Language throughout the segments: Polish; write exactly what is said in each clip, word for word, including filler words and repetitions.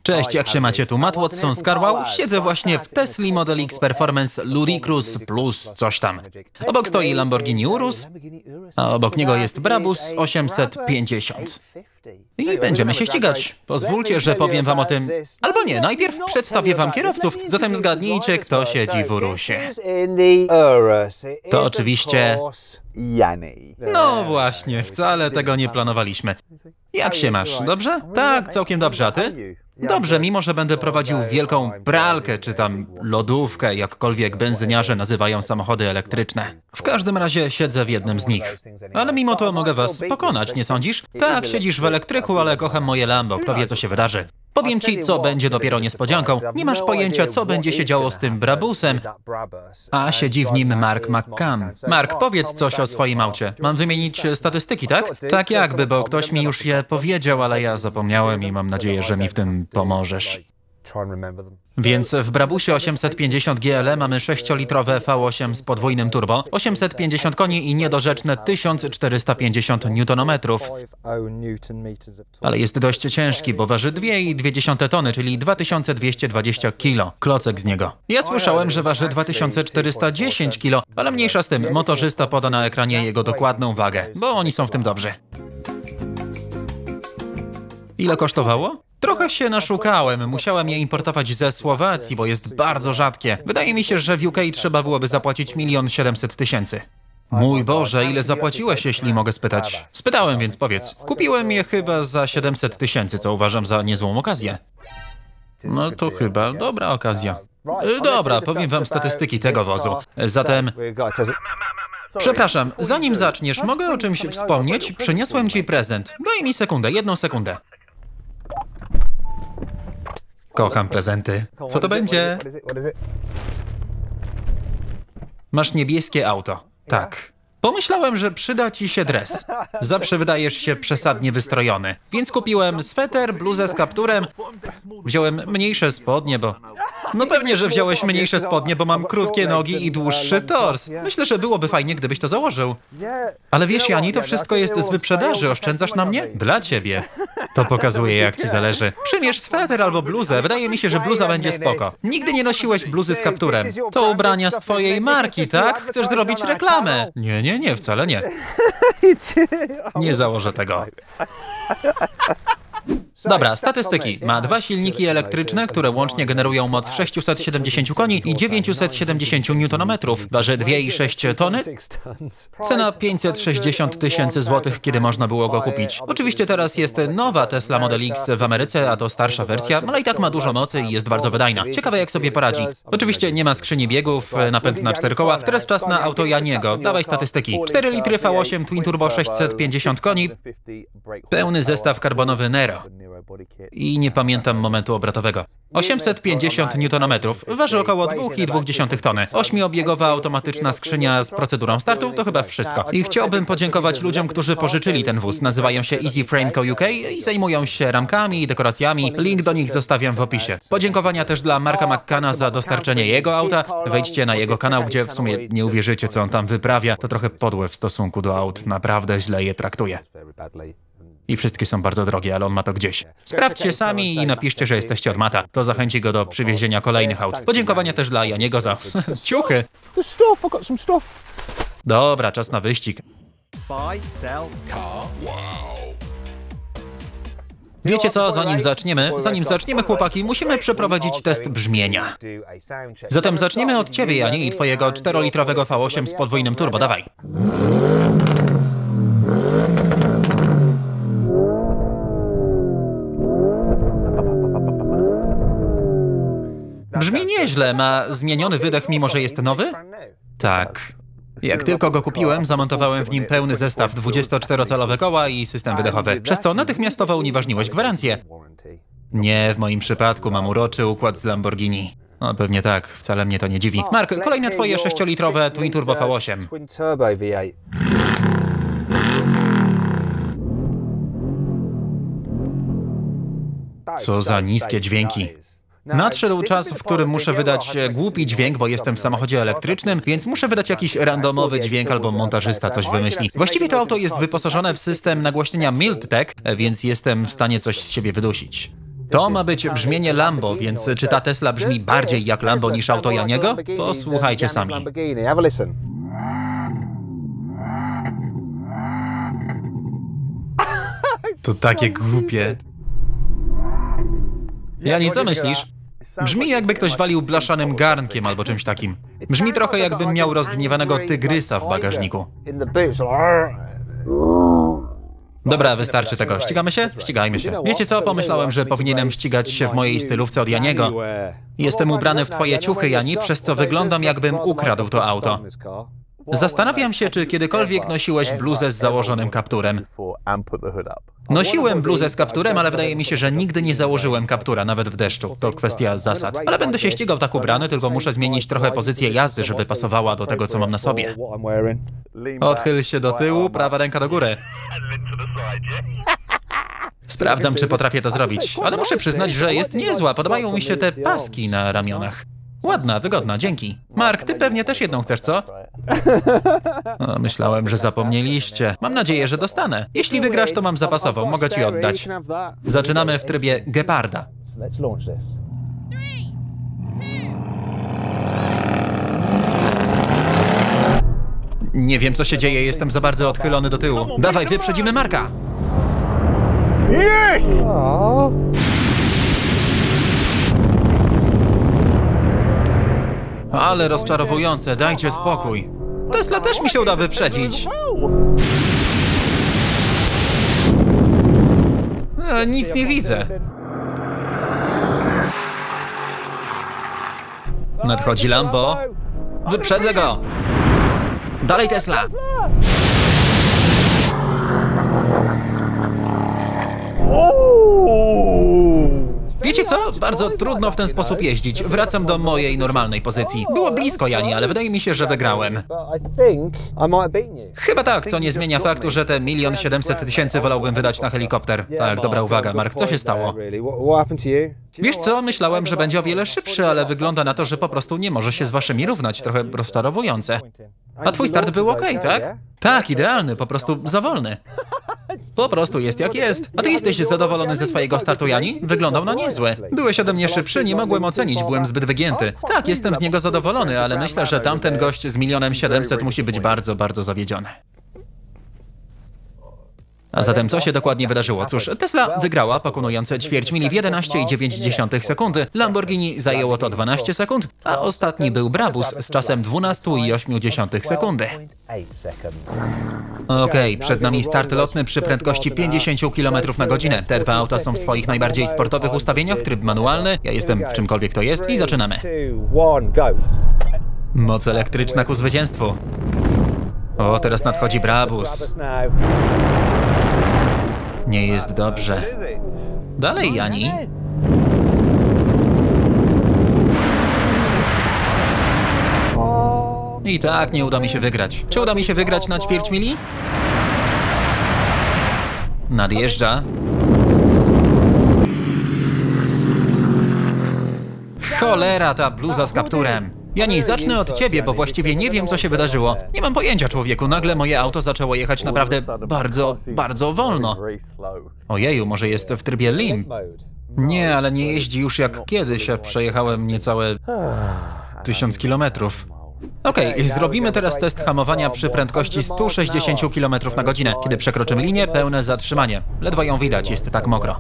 Cześć, jak się macie? Tu Matt Watson z CarWow. Siedzę właśnie w Tesla Model X Performance Ludicrous Plus coś tam. Obok stoi Lamborghini Urus, a obok niego jest Brabus osiemset pięćdziesiąt. I będziemy się ścigać. Pozwólcie, że powiem wam o tym... Albo nie, najpierw przedstawię wam kierowców, zatem zgadnijcie, kto siedzi w Urusie. To oczywiście... No właśnie, wcale tego nie planowaliśmy. Jak się masz? Dobrze? Tak, całkiem dobrze, a ty? Dobrze, mimo że będę prowadził wielką pralkę, czy tam lodówkę, jakkolwiek benzyniarze nazywają samochody elektryczne. W każdym razie siedzę w jednym z nich. Ale mimo to mogę was pokonać, nie sądzisz? Tak, siedzisz w elektryku, ale kocham moje Lambo, kto wie co się wydarzy. Powiem ci, co będzie dopiero niespodzianką. Nie masz pojęcia, co będzie się działo z tym Brabusem, a siedzi w nim Mark McCann. Mark, powiedz coś o swoim aucie. Mam wymienić statystyki, tak? Tak jakby, bo ktoś mi już je powiedział, ale ja zapomniałem i mam nadzieję, że mi w tym pomożesz. Więc w Brabusie osiemset pięćdziesiąt G L E mamy sześciolitrowe V osiem z podwójnym turbo, osiemset pięćdziesiąt koni i niedorzeczne tysiąc czterysta pięćdziesiąt niutonometrów. Ale jest dość ciężki, bo waży dwie i dwie dziesiąte tony, czyli dwa tysiące dwieście dwadzieścia kilo. Klocek z niego. Ja słyszałem, że waży dwa tysiące czterysta dziesięć kilo, ale mniejsza z tym, motorzysta poda na ekranie jego dokładną wagę, bo oni są w tym dobrzy. Ile kosztowało? Trochę się naszukałem, musiałem je importować ze Słowacji, bo jest bardzo rzadkie. Wydaje mi się, że w U K trzeba byłoby zapłacić milion siedemset tysięcy. Mój Boże, ile zapłaciłeś, jeśli mogę spytać? Spytałem, więc powiedz. Kupiłem je chyba za siedemset tysięcy, co uważam za niezłą okazję. No to chyba dobra okazja. Dobra, powiem wam statystyki tego wozu. Zatem... Przepraszam, zanim zaczniesz, mogę o czymś wspomnieć? Przyniosłem ci prezent. Daj mi sekundę, jedną sekundę. Kocham prezenty. Co to będzie? Masz niebieskie auto. Tak. Pomyślałem, że przyda ci się dres. Zawsze wydajesz się przesadnie wystrojony. Więc kupiłem sweter, bluzę z kapturem. Wziąłem mniejsze spodnie, bo... No pewnie, że wziąłeś mniejsze spodnie, bo mam krótkie nogi i dłuższy tors. Myślę, że byłoby fajnie, gdybyś to założył. Ale wiesz, Jani, to wszystko jest z wyprzedaży. Oszczędzasz na mnie? Dla ciebie. To pokazuje, jak ci zależy. Przymierz sweter albo bluzę. Wydaje mi się, że bluza będzie spoko. Nigdy nie nosiłeś bluzy z kapturem. To ubrania z twojej marki, tak? Chcesz zrobić reklamę? Nie, nie, nie, wcale nie. Nie założę tego. Dobra, statystyki. Ma dwa silniki elektryczne, które łącznie generują moc sześćset siedemdziesiąt koni i dziewięćset siedemdziesiąt niutonometrów. Waży dwie i sześć tony. Cena pięćset sześćdziesiąt tysięcy złotych, kiedy można było go kupić. Oczywiście teraz jest nowa Tesla Model X w Ameryce, a to starsza wersja, ale i tak ma dużo mocy i jest bardzo wydajna. Ciekawe, jak sobie poradzi. Oczywiście nie ma skrzyni biegów, napęd na cztery koła. Teraz czas na auto Janiego. Dawaj statystyki. cztery litry V osiem Twin Turbo sześćset pięćdziesiąt koni. Pełny zestaw karbonowy Nero. I nie pamiętam momentu obrotowego. osiemset pięćdziesiąt niutonometrów, waży około dwa i dwie dziesiąte tony. Ośmiobiegowa automatyczna skrzynia z procedurą startu, to chyba wszystko. I chciałbym podziękować ludziom, którzy pożyczyli ten wóz. Nazywają się Easy Frame Co U K i zajmują się ramkami i dekoracjami. Link do nich zostawiam w opisie. Podziękowania też dla Marka McCanna za dostarczenie jego auta. Wejdźcie na jego kanał, gdzie w sumie nie uwierzycie, co on tam wyprawia. To trochę podłe w stosunku do aut, naprawdę źle je traktuje. I wszystkie są bardzo drogie, ale on ma to gdzieś. Sprawdźcie sami i napiszcie, że jesteście od Mata. To zachęci go do przywiezienia kolejnych aut. Podziękowania też dla Janiego za ciuchy. Dobra, czas na wyścig. Wiecie co, zanim zaczniemy, zanim zaczniemy, chłopaki, musimy przeprowadzić test brzmienia. Zatem zaczniemy od ciebie, Jani, i twojego czterolitrowego V osiem z podwójnym turbo. Dawaj. Brzmi nieźle, ma zmieniony wydech, mimo że jest nowy? Tak. Jak tylko go kupiłem, zamontowałem w nim pełny zestaw dwudziestoczterocalowe koła i system wydechowy, przez co natychmiastowo unieważniłeś gwarancję. Nie, w moim przypadku mam uroczy układ z Lamborghini. No pewnie tak, wcale mnie to nie dziwi. Mark, kolejne twoje sześciolitrowe Twin Turbo V osiem. Co za niskie dźwięki. Nadszedł czas, w którym muszę wydać głupi dźwięk, bo jestem w samochodzie elektrycznym, więc muszę wydać jakiś randomowy dźwięk albo montażysta coś wymyśli. Właściwie to auto jest wyposażone w system nagłośnienia MiltTech, więc jestem w stanie coś z siebie wydusić. To ma być brzmienie Lambo, więc czy ta Tesla brzmi bardziej jak Lambo niż auto Janiego? Posłuchajcie sami. To takie głupie. Jani, co myślisz? Brzmi, jakby ktoś walił blaszanym garnkiem albo czymś takim. Brzmi trochę, jakbym miał rozgniewanego tygrysa w bagażniku. Dobra, wystarczy tego. Ścigamy się? Ścigajmy się. Wiecie co? Pomyślałem, że powinienem ścigać się w mojej stylówce od Janiego. Jestem ubrany w twoje ciuchy, Jani, przez co wyglądam, jakbym ukradł to auto. Zastanawiam się, czy kiedykolwiek nosiłeś bluzę z założonym kapturem. Nosiłem bluzę z kapturem, ale wydaje mi się, że nigdy nie założyłem kaptura, nawet w deszczu. To kwestia zasad. Ale będę się ścigał tak ubrany, tylko muszę zmienić trochę pozycję jazdy, żeby pasowała do tego, co mam na sobie. Odchyl się do tyłu, prawa ręka do góry. Sprawdzam, czy potrafię to zrobić, ale muszę przyznać, że jest niezła. Podobają mi się te paski na ramionach. Ładna, wygodna, dzięki. Mark, ty pewnie też jedną chcesz, co? O, myślałem, że zapomnieliście. Mam nadzieję, że dostanę. Jeśli wygrasz, to mam zapasową, mogę ci oddać. Zaczynamy w trybie geparda. Nie wiem, co się dzieje, jestem za bardzo odchylony do tyłu. Dawaj, wyprzedzimy Marka! Ale rozczarowujące, dajcie spokój. Tesla też mi się uda wyprzedzić. E, nic nie widzę. Nadchodzi Lambo. Wyprzedzę go. Dalej Tesla. Wiecie co? Bardzo trudno w ten sposób jeździć. Wracam do mojej normalnej pozycji. Było blisko, Jani, ale wydaje mi się, że wygrałem. Chyba tak, co nie zmienia faktu, że te milion siedemset tysięcy wolałbym wydać na helikopter. Tak, dobra uwaga, Mark, co się stało? Wiesz co? Myślałem, że będzie o wiele szybszy, ale wygląda na to, że po prostu nie może się z waszymi równać. Trochę rozczarowujące. A twój start był okej, tak? Tak, idealny, po prostu za wolny. Po prostu jest jak jest. A ty jesteś zadowolony ze swojego startu, Jani? Wyglądał na niezły. Byłeś ode mnie szybszy, nie mogłem ocenić, byłem zbyt wygięty. Tak, jestem z niego zadowolony, ale myślę, że tamten gość z milionem siedemset musi być bardzo, bardzo zawiedziony. A zatem co się dokładnie wydarzyło? Cóż, Tesla wygrała, pokonując ćwierć mili w jedenaście i dziewięć dziesiątych sekundy, Lamborghini zajęło to dwanaście sekund, a ostatni był Brabus z czasem dwanaście i osiem dziesiątych sekundy. Okej, okay, przed nami start lotny przy prędkości pięćdziesiąt kilometrów na godzinę. Te dwa auta są w swoich najbardziej sportowych ustawieniach, tryb manualny, ja jestem w czymkolwiek to jest i zaczynamy. Moc elektryczna ku zwycięstwu. O, teraz nadchodzi Brabus. Nie jest dobrze. Dalej, Jani. I tak nie uda mi się wygrać. Czy uda mi się wygrać na ćwierć mili? Nadjeżdża. Cholera, ta bluza z kapturem. Jani, zacznę od ciebie, bo właściwie nie wiem, co się wydarzyło. Nie mam pojęcia, człowieku. Nagle moje auto zaczęło jechać naprawdę bardzo, bardzo wolno. Ojeju, może jest w trybie limp. Nie, ale nie jeździ już jak kiedyś, a przejechałem niecałe tysiąc kilometrów. Okej, okay, zrobimy teraz test hamowania przy prędkości stu sześćdziesięciu kilometrów na godzinę. Kiedy przekroczymy linię, pełne zatrzymanie. Ledwo ją widać, jest tak mokro.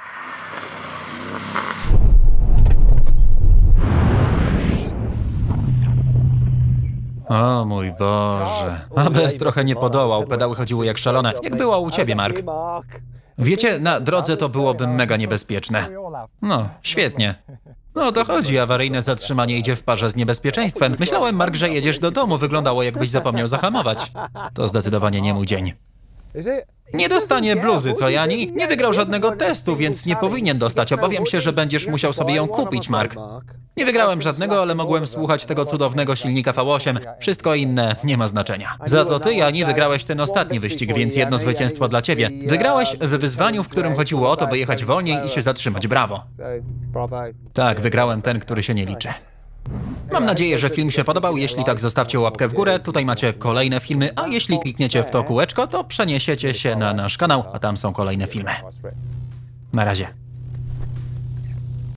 O mój Boże. A bez trochę nie podołał, pedały chodziły jak szalone. Jak było u ciebie, Mark? Wiecie, na drodze to byłoby mega niebezpieczne. No, świetnie. No to chodzi, awaryjne zatrzymanie idzie w parze z niebezpieczeństwem. Myślałem, Mark, że jedziesz do domu, wyglądało jakbyś zapomniał zahamować. To zdecydowanie nie mój dzień. Nie dostanie bluzy, co Jani? Nie wygrał żadnego testu, więc nie powinien dostać. Obawiam się, że będziesz musiał sobie ją kupić, Mark. Nie wygrałem żadnego, ale mogłem słuchać tego cudownego silnika V osiem. Wszystko inne nie ma znaczenia. Za to ty, Jani, wygrałeś ten ostatni wyścig, więc jedno zwycięstwo dla ciebie. Wygrałeś w wyzwaniu, w którym chodziło o to, by jechać wolniej i się zatrzymać. Brawo. Tak, wygrałem ten, który się nie liczy. Mam nadzieję, że film się podobał. Jeśli tak, zostawcie łapkę w górę. Tutaj macie kolejne filmy, a jeśli klikniecie w to kółeczko, to przeniesiecie się na nasz kanał, a tam są kolejne filmy. Na razie.